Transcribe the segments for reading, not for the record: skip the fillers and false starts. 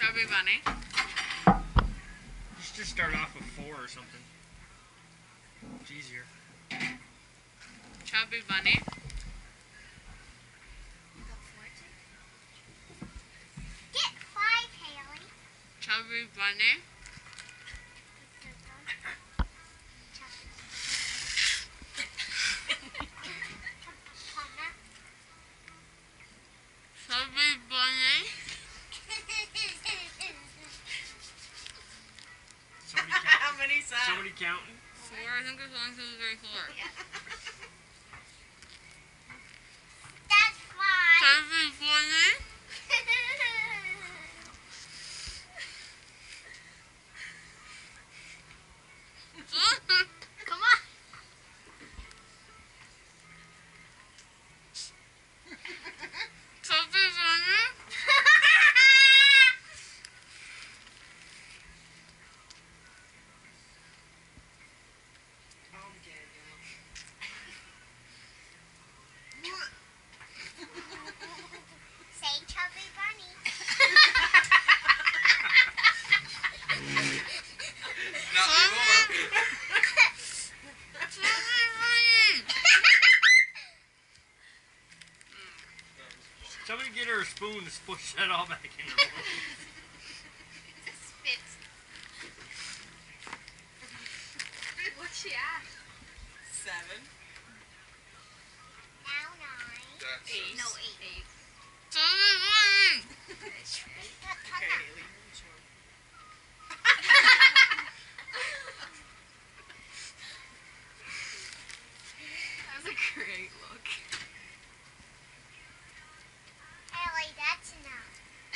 Chubby Bunny. Just start off with 4 or something. It's easier. Chubby Bunny. Get 5, Haley. Chubby Bunny. Chubby Bunny. How many sounds? Somebody counting? 4. I think it's 1, 2, 3, 4. Yeah. That's 5. Chubby Bunny. Come on. Chubby Bunny. Say Chubby Bunny. Not anymore. Chubby Bunny. Somebody get her a spoon to push that all back in the room. Spits. What's she at? 7. Now 9. That's 8. No, 8. Chubby Bunny. Okay, Haley. That was a great look. Haley, that's enough.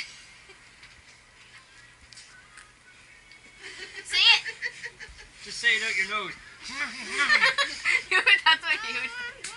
Say it. Just say it out your nose. That's what he was.